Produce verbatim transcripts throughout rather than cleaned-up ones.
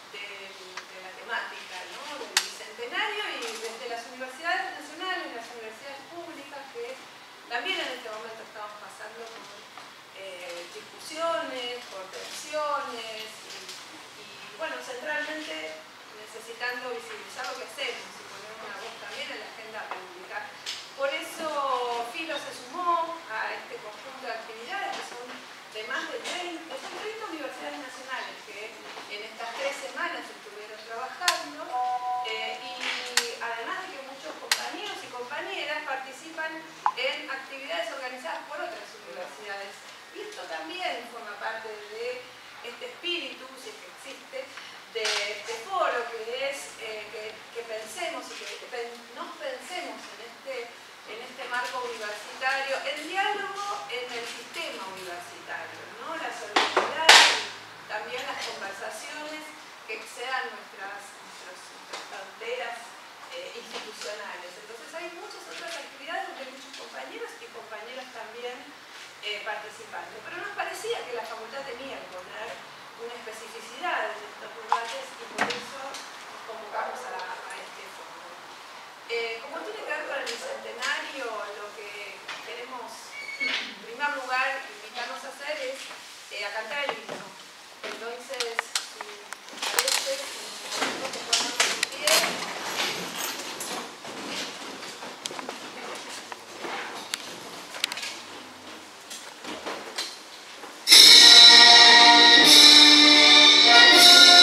de, de la temática, ¿no? Del bicentenario, y desde las universidades nacionales, las universidades públicas, que también en este momento estamos pasando por eh, discusiones, por tensiones y, y, bueno, centralmente necesitando visibilizar lo que hacemos y poner una voz también en la agenda pública. Por eso Filo se sumó a este conjunto de actividades que son de más de treinta, son treinta universidades nacionales que en estas tres semanas estuvieron trabajando, eh, y además de que muchos compañeros y compañeras participan en actividades organizadas por otras universidades. Y esto también forma parte de este espíritu, si es que existe, de este foro, que es eh, que, que pensemos y que pen, nos pensemos en este, en este marco universitario, en diálogo en el sistema universitario, ¿no? La solidaridad y también las conversaciones que excedan nuestras, nuestras, nuestras fronteras eh, institucionales. Entonces hay muchas otras actividades donde hay muchos compañeros y compañeras también eh, participando. Pero nos parecía que la facultad tenía que poner una especificidad en estos lugares y por eso nos convocamos a, a este foro. Eh, como tiene que ver con el bicentenario, lo que queremos en primer lugar invitarnos a hacer es eh, a cantar el himno. Entonces, si les parece, nos ponemos en pie. Thank you.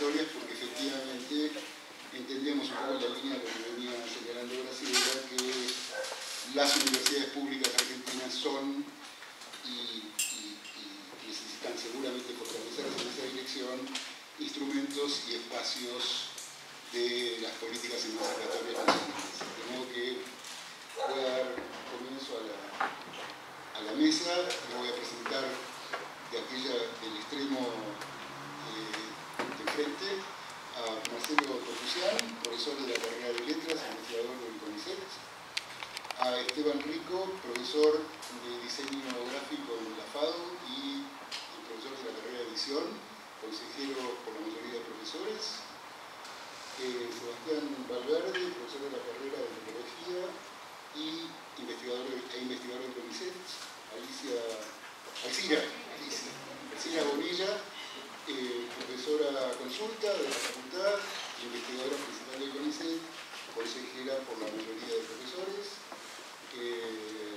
conversatorias porque efectivamente entendemos un poco la línea que venía señalando Graciela, que las universidades públicas argentinas son y, y, y necesitan seguramente fortalecerse en esa dirección instrumentos y espacios de las políticas emancipatorias nacionales. De modo que voy a dar comienzo a la, a la mesa, le voy a presentar de aquella del extremo eh, de frente a Marcelo Torcusian, profesor de la carrera de Letras, investigador del CONICET, a Esteban Rico, profesor de diseño gráfico en la FADU y profesor de la carrera de edición, consejero por la mayoría de profesores, eh, Sebastián Valverde, profesor de la carrera de Antropología y investigador, e investigador del CONICET, Alicia, Alcira, Alicia, Alcira Bonilla, eh, profesora consulta de la facultad, investigadora principal del CONICET, consejera por la mayoría de profesores. Eh,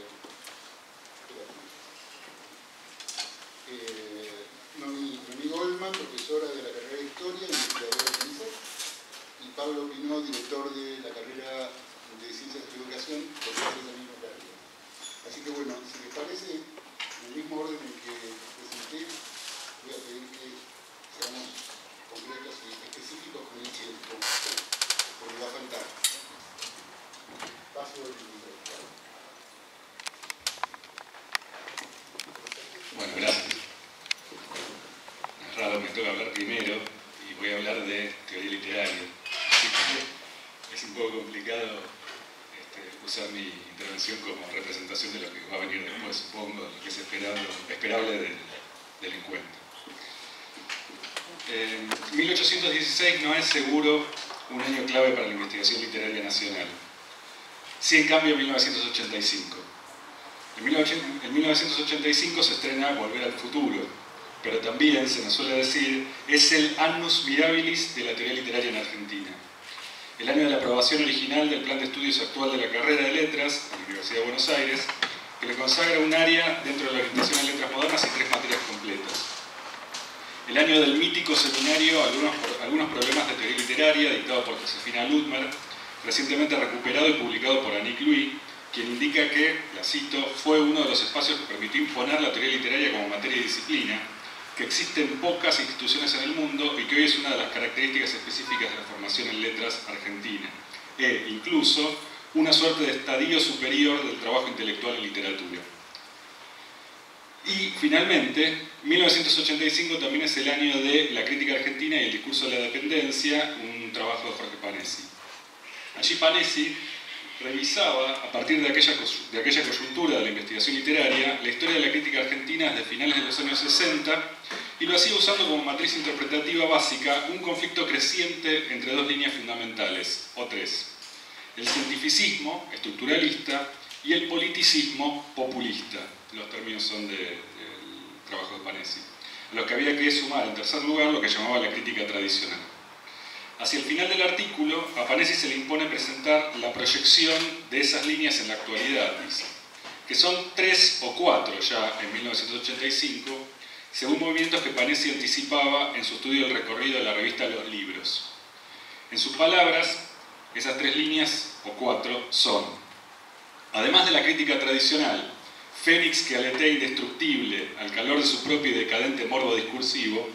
eh, Noemí, Noemí Goldman, profesora de la carrera de Historia, investigadora del CONICET, y Pablo Pinó, director de la carrera de Ciencias de la Educación, profesor de la misma carrera. Así que bueno, si les parece, en el mismo orden en que presenté, voy a pedir que seamos concretos y específicos con el tiempo, porque va a faltar. Paso el micrófono. Bueno, gracias. Es raro, me toca hablar primero y voy a hablar de teoría literaria. Así que es un poco complicado este, usar mi intervención como representación de lo que va a venir después, supongo, de lo que es esperable, esperable del, del encuentro. Eh, mil ochocientos dieciséis no es seguro un año clave para la investigación literaria nacional. Sí, en cambio, mil novecientos ochenta y cinco. En mil novecientos ochenta y cinco se estrena Volver al Futuro, pero también, se nos suele decir, es el annus mirabilis de la teoría literaria en Argentina. El año de la aprobación original del plan de estudios actual de la carrera de Letras de la Universidad de Buenos Aires, que le consagra un área dentro de la orientación en Letras Modernas y tres materias completas. El año del mítico seminario Algunos, algunos problemas de teoría literaria, dictado por Josefina Ludmer, recientemente recuperado y publicado por Annick Louis, quien indica que, la cito, fue uno de los espacios que permitió imponer la teoría literaria como materia y disciplina, que existen pocas instituciones en el mundo y que hoy es una de las características específicas de la formación en letras argentina, e incluso una suerte de estadio superior del trabajo intelectual en literatura. Y finalmente, mil novecientos ochenta y cinco también es el año de La crítica argentina y el discurso de la dependencia, un trabajo de Jorge Panesi. Allí Panesi revisaba, a partir de aquella, de aquella coyuntura de la investigación literaria, la historia de la crítica argentina desde finales de los años sesenta y lo hacía usando como matriz interpretativa básica un conflicto creciente entre dos líneas fundamentales, o tres: el cientificismo estructuralista y el politicismo populista. Los términos son de, del trabajo de Panesi, a los que había que sumar, en tercer lugar, lo que llamaba la crítica tradicional. Hacia el final del artículo, a Panesi se le impone presentar la proyección de esas líneas en la actualidad, dice, que son tres o cuatro ya en mil novecientos ochenta y cinco, según movimientos que Panesi anticipaba en su estudio del recorrido de la revista Los Libros. En sus palabras, esas tres líneas o cuatro son: además de la crítica tradicional, fénix que aletea indestructible al calor de su propio y decadente morbo discursivo,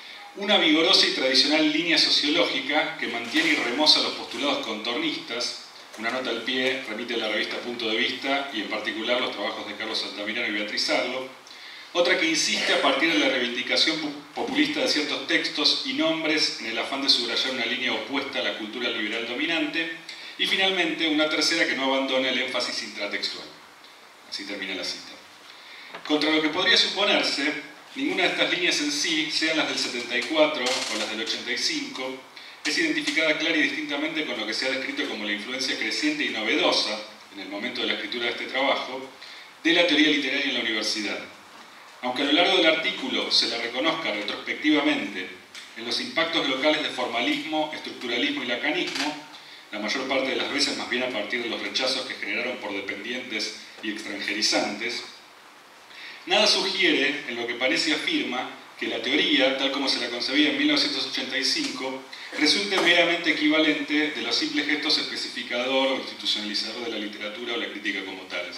una vigorosa y tradicional línea sociológica que mantiene y remoza los postulados contornistas. Una nota al pie remite a la revista Punto de Vista y en particular los trabajos de Carlos Altamirano y Beatriz Arlo. Otra que insiste a partir de la reivindicación populista de ciertos textos y nombres en el afán de subrayar una línea opuesta a la cultura liberal dominante. Y finalmente una tercera que no abandona el énfasis intratextual. Así termina la cita. Contra lo que podría suponerse, ninguna de estas líneas en sí, sean las del setenta y cuatro o las del ochenta y cinco, es identificada clara y distintamente con lo que se ha descrito como la influencia creciente y novedosa, en el momento de la escritura de este trabajo, de la teoría literaria en la universidad. Aunque a lo largo del artículo se la reconozca retrospectivamente en los impactos locales de formalismo, estructuralismo y lacanismo, la mayor parte de las veces más bien a partir de los rechazos que generaron por dependientes y extranjerizantes, nada sugiere en lo que Panesi afirma que la teoría, tal como se la concebía en mil novecientos ochenta y cinco, resulte meramente equivalente de los simples gestos especificador o institucionalizador de la literatura o la crítica como tales.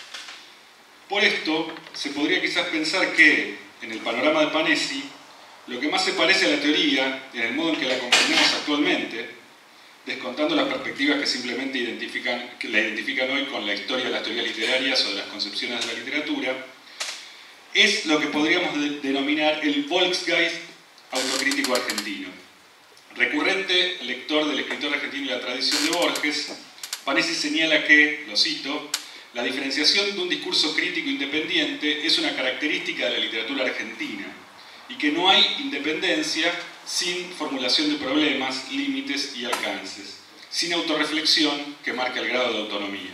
Por esto, se podría quizás pensar que, en el panorama de Panesi, lo que más se parece a la teoría, en el modo en que la comprendemos actualmente, descontando las perspectivas que simplemente identifican, que la identifican hoy con la historia de las teorías literarias o de las concepciones de la literatura, es lo que podríamos de denominar el Volksgeist autocrítico argentino. Recurrente lector del escritor argentino y la tradición de Borges, Panesi señala que, lo cito, la diferenciación de un discurso crítico independiente es una característica de la literatura argentina y que no hay independencia sin formulación de problemas, límites y alcances, sin autorreflexión que marque el grado de autonomía.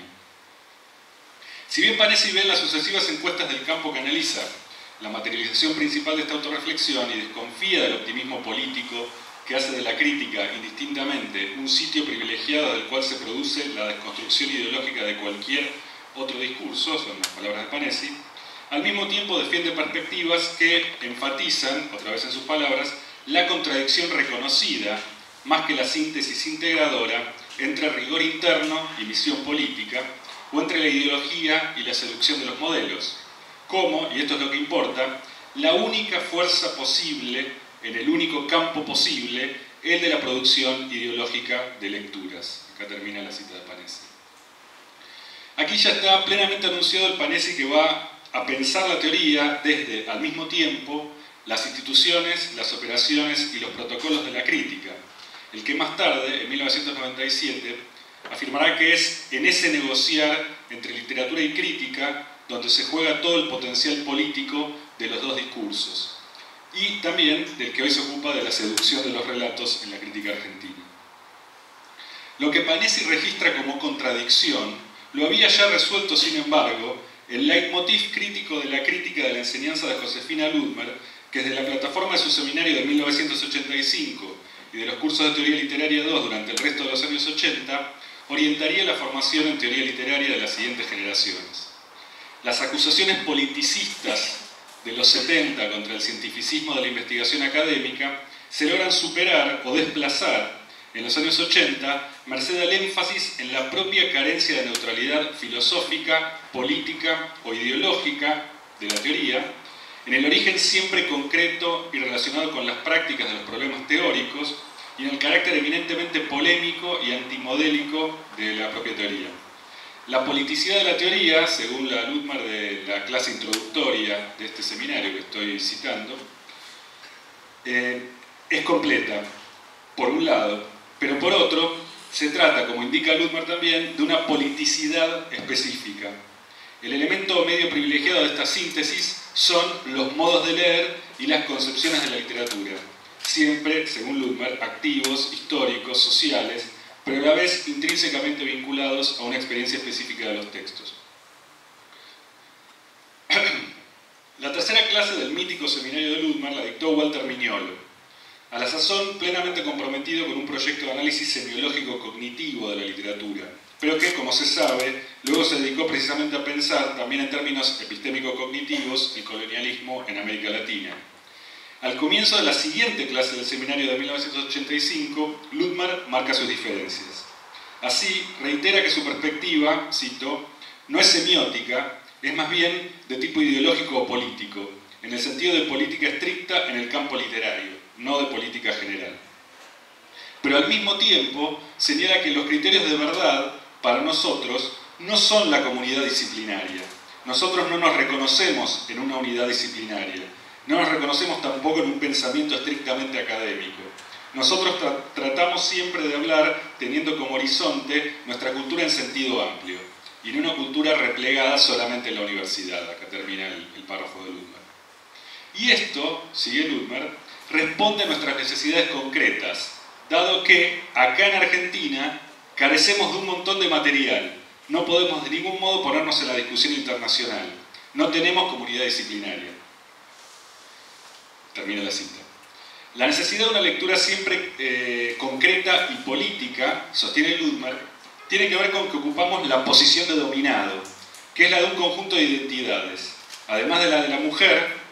Si bien Panesi ve en las sucesivas encuestas del campo que analiza la materialización principal de esta autorreflexión y desconfía del optimismo político que hace de la crítica indistintamente un sitio privilegiado del cual se produce la desconstrucción ideológica de cualquier otro discurso, son las palabras de Panesi, al mismo tiempo defiende perspectivas que enfatizan, otra vez en sus palabras, la contradicción reconocida, más que la síntesis integradora, entre rigor interno y misión política, o entre la ideología y la seducción de los modelos, como, y esto es lo que importa, la única fuerza posible, en el único campo posible, el de la producción ideológica de lecturas. Acá termina la cita de Panesi. Aquí ya está plenamente anunciado el Panesi que va a pensar la teoría desde, al mismo tiempo, las instituciones, las operaciones y los protocolos de la crítica, el que más tarde, en mil novecientos noventa y siete, afirmará que es en ese negociar entre literatura y crítica donde se juega todo el potencial político de los dos discursos, y también del que hoy se ocupa de la seducción de los relatos en la crítica argentina. Lo que Panesi registra como contradicción lo había ya resuelto, sin embargo, el leitmotiv crítico de la crítica de la enseñanza de Josefina Ludmer, que desde la plataforma de su seminario de mil novecientos ochenta y cinco y de los cursos de teoría literaria dos durante el resto de los años ochenta, orientaría la formación en teoría literaria de las siguientes generaciones. Las acusaciones politicistas de los setenta contra el cientificismo de la investigación académica se logran superar o desplazar en los años ochenta, merced al énfasis en la propia carencia de neutralidad filosófica, política o ideológica de la teoría, en el origen siempre concreto y relacionado con las prácticas de los problemas teóricos y en el carácter eminentemente polémico y antimodélico de la propia teoría. La politicidad de la teoría, según la Ludmer de la clase introductoria de este seminario que estoy citando, eh, es completa, por un lado, pero por otro, se trata, como indica Ludmer también, de una politicidad específica. El elemento medio privilegiado de esta síntesis son los modos de leer y las concepciones de la literatura, siempre, según Ludmer, activos, históricos, sociales, pero a la vez intrínsecamente vinculados a una experiencia específica de los textos. La tercera clase del mítico seminario de Ludmer la dictó Walter Mignolo, a la sazón plenamente comprometido con un proyecto de análisis semiológico cognitivo de la literatura, pero que, como se sabe, luego se dedicó precisamente a pensar, también en términos epistémico-cognitivos, el colonialismo en América Latina. Al comienzo de la siguiente clase del seminario de mil novecientos ochenta y cinco, Ludmer marca sus diferencias. Así, reitera que su perspectiva, cito, no es semiótica, es más bien de tipo ideológico o político, en el sentido de política estricta en el campo literario, no de política general. Pero al mismo tiempo señala que los criterios de verdad, para nosotros, no son la comunidad disciplinaria. Nosotros no nos reconocemos en una unidad disciplinaria. No nos reconocemos tampoco en un pensamiento estrictamente académico. Nosotros tra tratamos siempre de hablar teniendo como horizonte nuestra cultura en sentido amplio, y en una cultura replegada solamente en la universidad. Acá termina el, el párrafo de Ludmer. Y esto, sigue Ludmer, responde a nuestras necesidades concretas, dado que acá en Argentina carecemos de un montón de material. No podemos de ningún modo ponernos en la discusión internacional. No tenemos comunidad disciplinaria. Termina la cita. La necesidad de una lectura siempre eh, concreta y política, sostiene Ludmer, tiene que ver con que ocupamos la posición de dominado, que es la de un conjunto de identidades. Además de la de la mujer, en,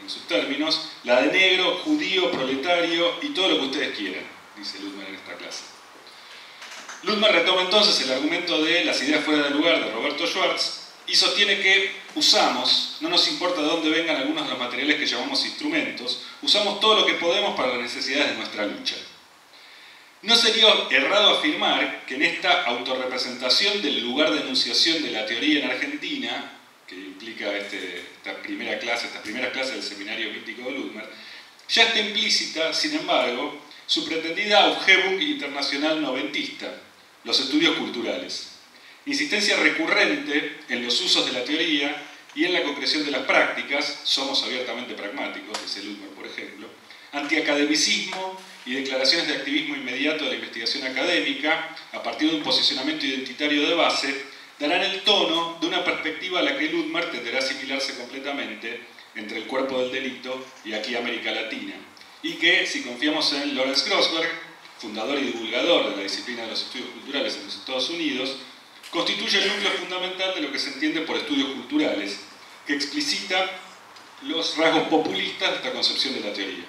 en sus términos, la de negro, judío, proletario y todo lo que ustedes quieran, dice Luhmann en esta clase. Luhmann retoma entonces el argumento de las ideas fuera de lugar de Roberto Schwartz y sostiene que usamos, no nos importa de dónde vengan algunos de los materiales que llamamos instrumentos, usamos todo lo que podemos para las necesidades de nuestra lucha. No sería errado afirmar que en esta autorrepresentación del lugar de enunciación de la teoría en Argentina, que implica este, esta primera clase, estas primeras clases del seminario mítico de Luhmann, ya está implícita, sin embargo, su pretendida Aufhebung internacional noventista, los estudios culturales. Insistencia recurrente en los usos de la teoría y en la concreción de las prácticas, somos abiertamente pragmáticos, dice Luhmann, por ejemplo, antiacademicismo y declaraciones de activismo inmediato de la investigación académica, a partir de un posicionamiento identitario de base, darán el tono de una perspectiva a la que Luhmann tenderá a asimilarse completamente entre el cuerpo del delito y aquí América Latina, y que, si confiamos en Lawrence Grossberg, fundador y divulgador de la disciplina de los estudios culturales en los Estados Unidos, constituye el núcleo fundamental de lo que se entiende por estudios culturales, que explicita los rasgos populistas de esta concepción de la teoría.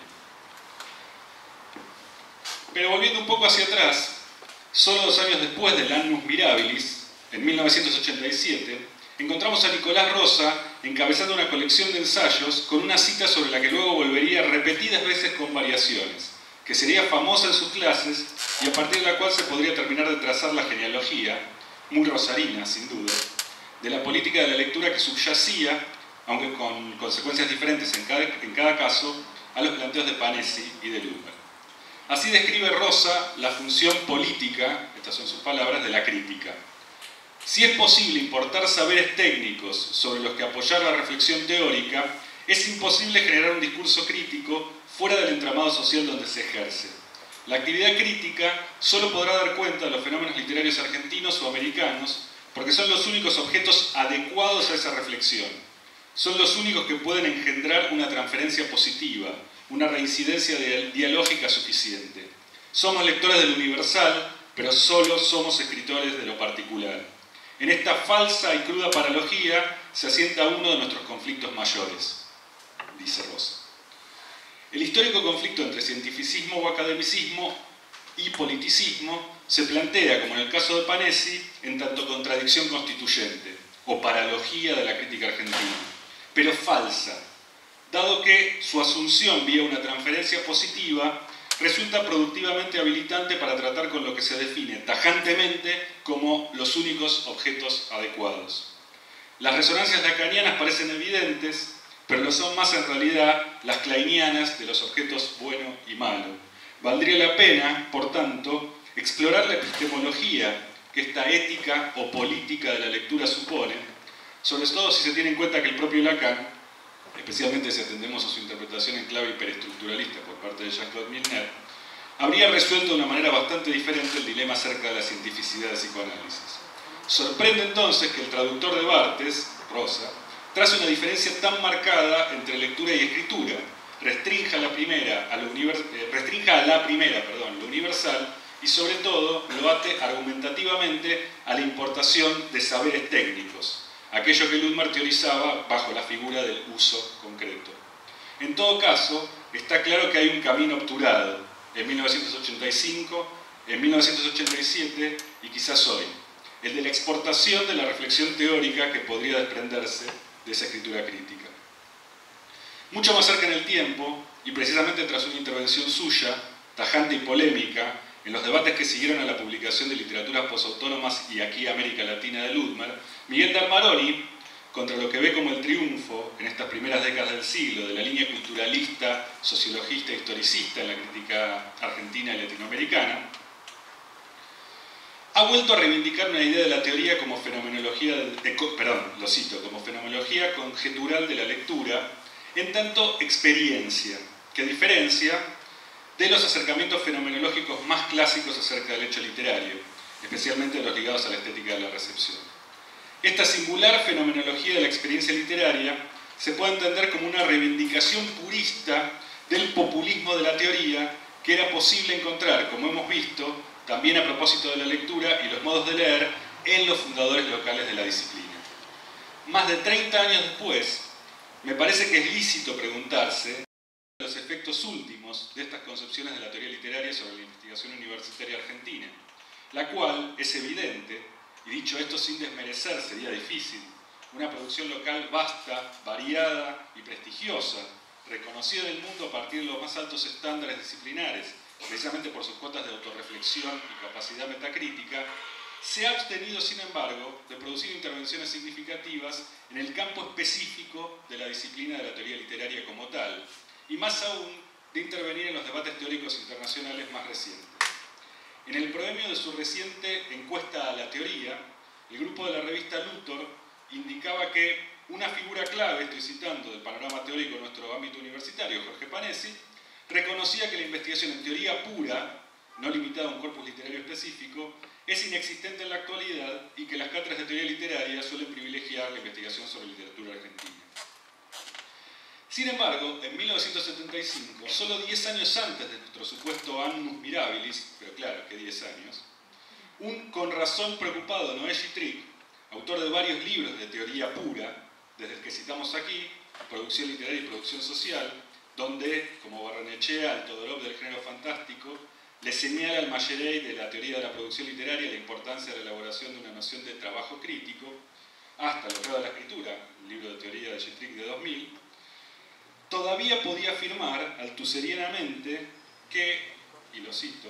Pero volviendo un poco hacia atrás, solo dos años después del Annus Mirabilis, en mil novecientos ochenta y siete, encontramos a Nicolás Rosa encabezando una colección de ensayos con una cita sobre la que luego volvería repetidas veces con variaciones, que sería famosa en sus clases y a partir de la cual se podría terminar de trazar la genealogía, muy rosarina sin duda, de la política de la lectura que subyacía, aunque con consecuencias diferentes en cada, en cada caso, a los planteos de Panesi y de Luhmann. Así describe Rosa la función política, estas son sus palabras, de la crítica. Si es posible importar saberes técnicos sobre los que apoyar la reflexión teórica, es imposible generar un discurso crítico fuera del entramado social donde se ejerce. La actividad crítica solo podrá dar cuenta de los fenómenos literarios argentinos o americanos porque son los únicos objetos adecuados a esa reflexión. Son los únicos que pueden engendrar una transferencia positiva, una reincidencia dialógica suficiente. Somos lectores del universal, pero solo somos escritores de lo particular. En esta falsa y cruda paralogía se asienta uno de nuestros conflictos mayores, dice Rosa. El histórico conflicto entre cientificismo o academicismo y politicismo se plantea, como en el caso de Panesi, en tanto contradicción constituyente o paralogía de la crítica argentina, pero falsa, dado que su asunción vía una transferencia positiva resulta productivamente habilitante para tratar con lo que se define tajantemente como los únicos objetos adecuados. Las resonancias lacanianas parecen evidentes, pero lo son más en realidad las kleinianas de los objetos bueno y malo. Valdría la pena, por tanto, explorar la epistemología que esta ética o política de la lectura supone, sobre todo si se tiene en cuenta que el propio Lacan, especialmente si atendemos a su interpretación en clave hiperestructuralista por parte de Jean-Claude Milner, habría resuelto de una manera bastante diferente el dilema acerca de la cientificidad del psicoanálisis. Sorprende entonces que el traductor de Barthes, Rosa, trace una diferencia tan marcada entre lectura y escritura, restrinja a la primera, a lo univers eh, restrinja a la primera, perdón, lo universal, y sobre todo lo ate argumentativamente a la importación de saberes técnicos, aquello que Luhmann teorizaba bajo la figura del uso concreto. En todo caso, está claro que hay un camino obturado en mil novecientos ochenta y cinco, en mil novecientos ochenta y siete y quizás hoy, el de la exportación de la reflexión teórica que podría desprenderse de esa escritura crítica. Mucho más cerca en el tiempo, y precisamente tras una intervención suya, tajante y polémica, en los debates que siguieron a la publicación de literaturas posautónomas y aquí América Latina de Luhmann, Miguel de Almaroni, contra lo que ve como el triunfo en estas primeras décadas del siglo de la línea culturalista, sociologista e historicista en la crítica argentina y latinoamericana, ha vuelto a reivindicar una idea de la teoría como fenomenología, de, de, perdón, lo cito, como fenomenología conjetural de la lectura, en tanto experiencia, que diferencia de los acercamientos fenomenológicos más clásicos acerca del hecho literario, especialmente los ligados a la estética de la recepción. Esta singular fenomenología de la experiencia literaria se puede entender como una reivindicación purista del populismo de la teoría que era posible encontrar, como hemos visto, también a propósito de la lectura y los modos de leer, en los fundadores locales de la disciplina. Más de treinta años después, me parece que es lícito preguntarse los efectos últimos de estas concepciones de la teoría literaria sobre la investigación universitaria argentina, la cual es evidente, y dicho esto sin desmerecer sería difícil, una producción local vasta, variada y prestigiosa, reconocida en el mundo a partir de los más altos estándares disciplinares, precisamente por sus cuotas de autorreflexión y capacidad metacrítica, se ha abstenido, sin embargo, de producir intervenciones significativas en el campo específico de la disciplina de la teoría literaria como tal, y más aún de intervenir en los debates teóricos internacionales más recientes. En el proemio de su reciente encuesta a la teoría, el grupo de la revista Luthor indicaba que una figura clave, estoy citando del panorama teórico de nuestro ámbito universitario, Jorge Panesi, reconocía que la investigación en teoría pura, no limitada a un corpus literario específico, es inexistente en la actualidad y que las cátedras de teoría literaria suelen privilegiar la investigación sobre literatura argentina. Sin embargo, en mil novecientos setenta y cinco, solo diez años antes de nuestro supuesto annus mirabilis, pero claro que diez años, un con razón preocupado Noé Gittrick, autor de varios libros de teoría pura, desde el que citamos aquí, Producción literaria y producción social, donde, como Barrenechea, el Todorov del género fantástico, le señala al Mallarey de la teoría de la producción literaria la importancia de la elaboración de una noción de trabajo crítico, hasta el grado de la escritura, el libro de teoría de Gittrick de dos mil, todavía podía afirmar altuserianamente que, y lo cito,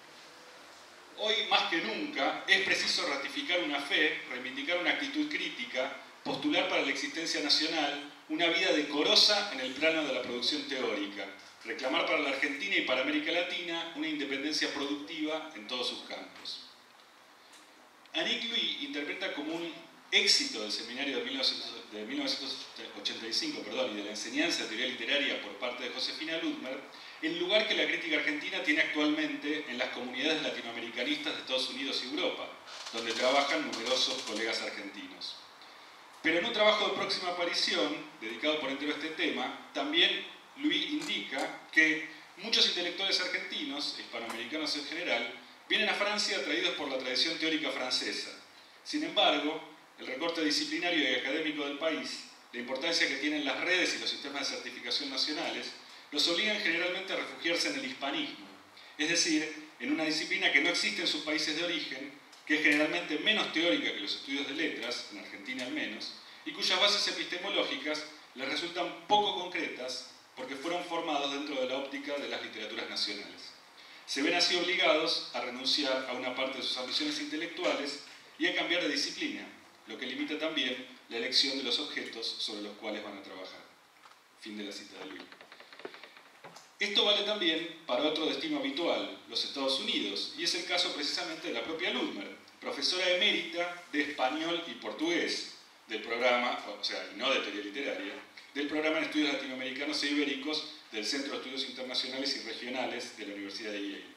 hoy más que nunca es preciso ratificar una fe, reivindicar una actitud crítica, postular para la existencia nacional una vida decorosa en el plano de la producción teórica, reclamar para la Argentina y para América Latina una independencia productiva en todos sus campos. Annick Louis interpreta como un éxito del seminario de mil novecientos ochenta y cinco perdón, y de la enseñanza de teoría literaria por parte de Josefina Ludmer, el lugar que la crítica argentina tiene actualmente en las comunidades latinoamericanistas de Estados Unidos y Europa, donde trabajan numerosos colegas argentinos. Pero en un trabajo de próxima aparición, dedicado por entero a este tema, también Louis indica que muchos intelectuales argentinos, hispanoamericanos en general, vienen a Francia atraídos por la tradición teórica francesa. Sin embargo, el recorte disciplinario y académico del país, la importancia que tienen las redes y los sistemas de certificación nacionales, los obligan generalmente a refugiarse en el hispanismo, es decir, en una disciplina que no existe en sus países de origen, que es generalmente menos teórica que los estudios de letras, en Argentina al menos, y cuyas bases epistemológicas les resultan poco concretas porque fueron formados dentro de la óptica de las literaturas nacionales. Se ven así obligados a renunciar a una parte de sus ambiciones intelectuales y a cambiar de disciplina, lo que limita también la elección de los objetos sobre los cuales van a trabajar. Fin de la cita de Luis. Esto vale también para otro destino habitual, los Estados Unidos, y es el caso precisamente de la propia Ludmer, profesora emérita de español y portugués del programa, o sea, y no de teoría literaria, del programa en estudios latinoamericanos e ibéricos del Centro de Estudios Internacionales y Regionales de la Universidad de Yale.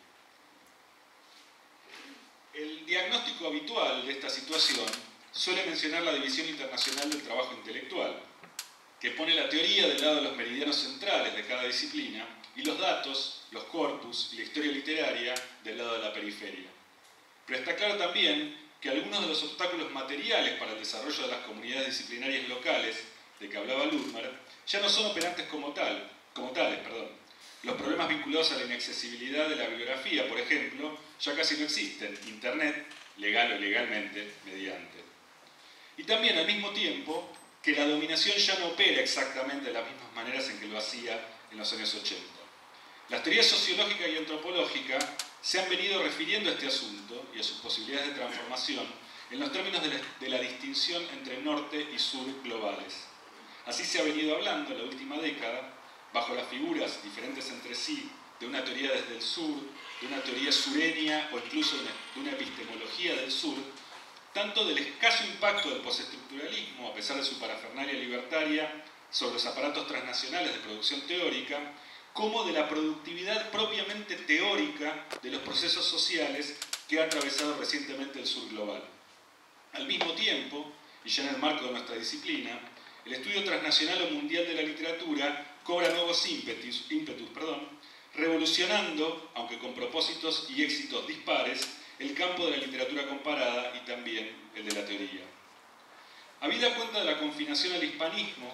El diagnóstico habitual de esta situación suele mencionar la división internacional del trabajo intelectual, que pone la teoría del lado de los meridianos centrales de cada disciplina y los datos, los corpus y la historia literaria del lado de la periferia. Pero está claro también que algunos de los obstáculos materiales para el desarrollo de las comunidades disciplinarias locales de que hablaba Ludmer ya no son operantes como, tal, como tales. Perdón. Los problemas vinculados a la inaccesibilidad de la bibliografía, por ejemplo, ya casi no existen. Internet, legal o ilegalmente, mediante. Y también al mismo tiempo que la dominación ya no opera exactamente de las mismas maneras en que lo hacía en los años ochenta. Las teorías sociológica y antropológica se han venido refiriendo a este asunto y a sus posibilidades de transformación en los términos de la, de la distinción entre norte y sur globales. Así se ha venido hablando en la última década, bajo las figuras diferentes entre sí de una teoría desde el sur, de una teoría sureña o incluso de una epistemología del sur, tanto del escaso impacto del postestructuralismo, a pesar de su parafernalia libertaria, sobre los aparatos transnacionales de producción teórica, como de la productividad propiamente teórica de los procesos sociales que ha atravesado recientemente el sur global. Al mismo tiempo, y ya en el marco de nuestra disciplina, el estudio transnacional o mundial de la literatura cobra nuevos ímpetus, ímpetus perdón, revolucionando, aunque con propósitos y éxitos dispares, el campo de la literatura comparada y también el de la teoría. Habida cuenta de la confinación al hispanismo,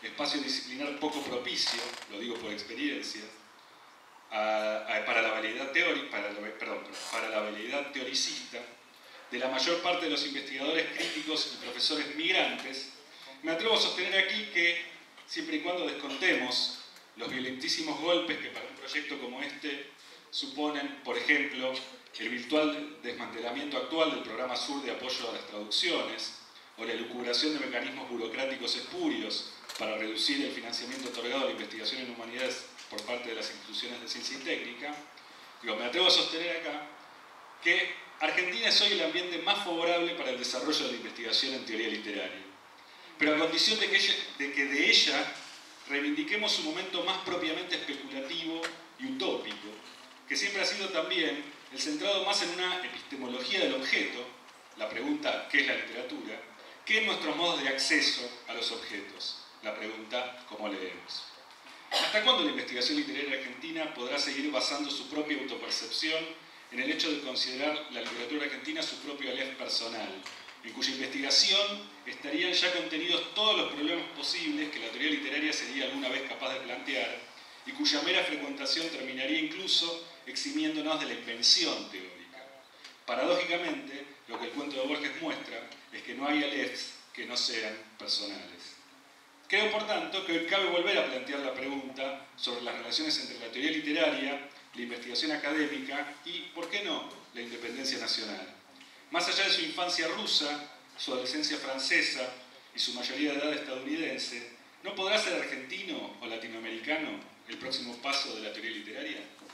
espacio disciplinar poco propicio, lo digo por experiencia, a, a, para, la validad teórica, para, la, perdón, para la validad teoricista de la mayor parte de los investigadores críticos y profesores migrantes, me atrevo a sostener aquí que, siempre y cuando descontemos los violentísimos golpes que para un proyecto como este suponen, por ejemplo, el virtual desmantelamiento actual del programa Sur de apoyo a las traducciones, o la elucubración de mecanismos burocráticos espurios para reducir el financiamiento otorgado a la investigación en humanidades por parte de las instituciones de ciencia y técnica, digo, me atrevo a sostener acá que Argentina es hoy el ambiente más favorable para el desarrollo de la investigación en teoría literaria, pero a condición de que, ella, de que de ella reivindiquemos su momento más propiamente especulativo y utópico, que siempre ha sido también el centrado más en una epistemología del objeto, la pregunta ¿qué es la literatura?, que en nuestros modos de acceso a los objetos, la pregunta ¿cómo leemos? ¿Hasta cuándo la investigación literaria argentina podrá seguir basando su propia autopercepción en el hecho de considerar la literatura argentina su propio aleph personal, en cuya investigación estarían ya contenidos todos los problemas posibles que la teoría literaria sería alguna vez capaz de plantear y cuya mera frecuentación terminaría incluso eximiéndonos de la invención teórica? Paradójicamente, lo que el cuento de Borges muestra es que no hay alephs que no sean personales. Creo, por tanto, que hoy cabe volver a plantear la pregunta sobre las relaciones entre la teoría literaria, la investigación académica y, ¿por qué no?, la independencia nacional. Más allá de su infancia rusa, su adolescencia francesa y su mayoría de edad estadounidense, ¿no podrá ser argentino o latinoamericano el próximo paso de la teoría literaria?